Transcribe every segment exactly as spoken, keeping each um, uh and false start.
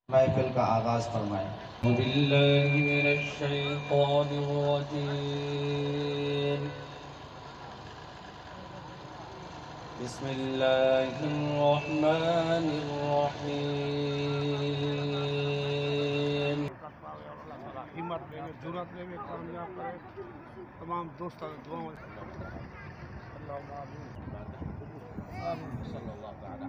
محفل کا آغاز فرمائیں۔ باللہ من الشیطان الرجیم بسم اللہ الرحمن الرحیم۔ ہمت لے میں جرات لے میں کامیاب کرے تمام دوستوں دعاؤں اللہم آمین صلی اللہ تعالی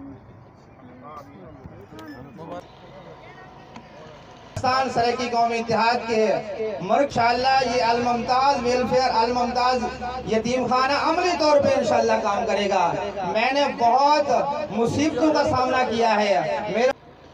پاکستان سرائیکی قومی اتحاد کے مرکز انشاءاللہ یہ الممتاز ویلفیئر الممتاز یتیم خانہ عملی طور پہ انشاءاللہ کام کرے گا۔ میں نے بہت مصیبتوں کا سامنا کیا ہے، میرا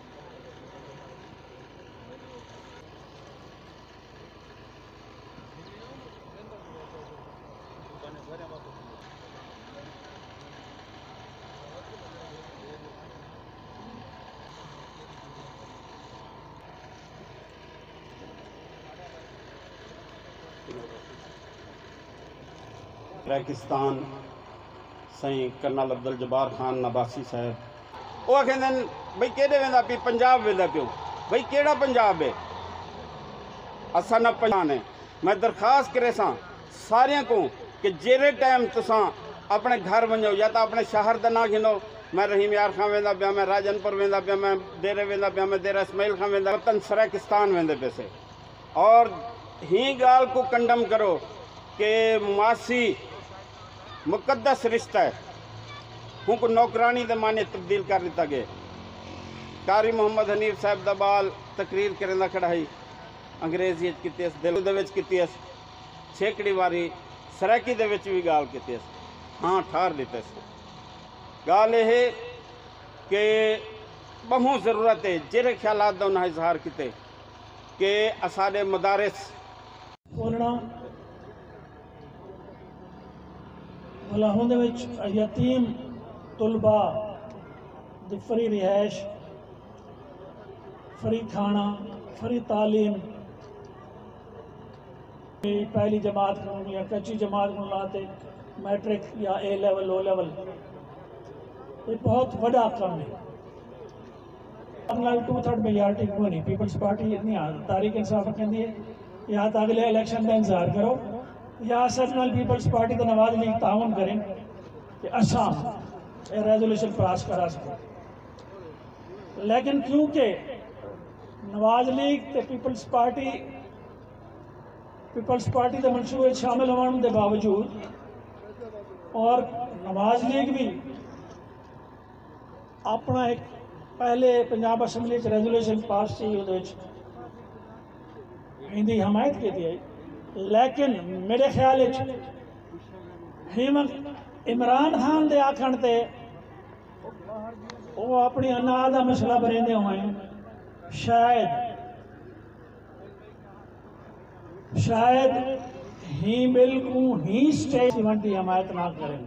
پاکستان سائیں کرنل عبدالجبار خان نباسی صاحب وہ کہندے بھئی کیڑے ویندا پی پنجاب ویندا پیو بھئی کیڑا پنجاب ہے اساں نہ پہچان ہے۔ میں درخواست کرے ساں ساریاں کو کہ جیرے ٹائم تساں اپنے گھر ونجو یا تا اپنے شہر دا نہ گھنو، میں رحیم یار خان ویندا پیا، میں راجن پور ویندا پیا، میں ڈیرے ویندا پیا، میں ڈیرہ اسماعیل خان ویندا وطن سرائیکستان ویندے پیسے اور ہی گال کو کنڈم کرو کہ معاشی مقدس رشتہ ہے ہوں کو نوکرانی دے معنی تبدیل کر دیتا گئے۔ قاری محمد حنیف صاحب دا بال تقریر کرنے دا کھڑائی انگریزی کیتی اس دل دے وچ کیتی اس چھیکڑی واری سرائیکی دے وچ بھی گال کیتی اس ہاں ٹھار دیتا اس گال یہ ہے کہ بہت ضرورت ہے جیرے خیالات دا انہاں اظہار کیتے کہ اساڑے مدارس بولنا فلاحوں دے وچ یتیم طلبہ دی فری رہائش، فری کھانا، فری تعلیم، پہلی جماعت کو یا کچی جماعت کو لاتے میٹرک یا اے لیول او لیول یہ بہت بڑا کام ہے۔ ٹو تھرڈ میجارٹی کو نہیں پیپلز پارٹی اتنی تحریک انصاف کہندی ہے یا تو اگلے الیکشن کا انتظار کرو یا سیشنل پیپلز پارٹی تو نواز لیگ تعاون کریں کہ اساں ریزولوشن پاس کرا سکیں، لیکن کیونکہ نواز لیگ تے پیپلز پارٹی پیپلز پارٹی دے منصوبے شامل ہونے دے باوجود اور نواز لیگ بھی اپنا ایک پہلے پنجاب اسمبلی چ ریزولوشن پاس چاہیے وہ ہندی حمایت کی تھی لیکن میرے خیال عمران خان دے آکھن تے وہ اپنی انا دا مسئلہ بریندے ہوئے شاید شاید ہی ملکوں ہی سٹیٹ ایونٹ کی حمایت نہ کریں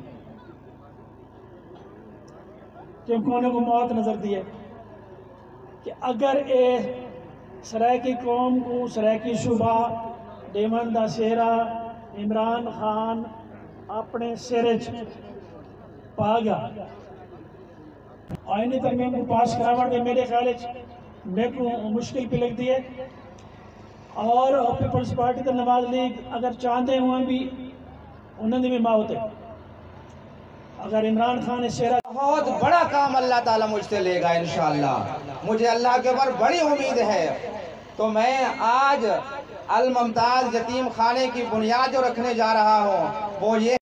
کیونکہ انہوں کو موت نظر دیے کہ اگر اے سرائیکی قوم کو سرائیکی صوبہ دیمن دا سیرا عمران خان اپنے سیرج پا گیا آئینی ترمیم کو پاس کراوڑ میں میرے خیال میں کو مشکل پہ لگ دی ہے اور پیپلز پارٹی تے نواز لیگ اگر چاہتے ہوئے بھی انہوں نے بھی موت ہے اگر عمران خان اس سیرا بہت بڑا کام اللہ تعالیٰ مجھ سے لے گا انشاءاللہ، مجھے اللہ کے اوپر بڑی امید ہے۔ تو میں آج الممتاز یتیم خانے کی بنیاد جو رکھنے جا رہا ہوں وہ یہ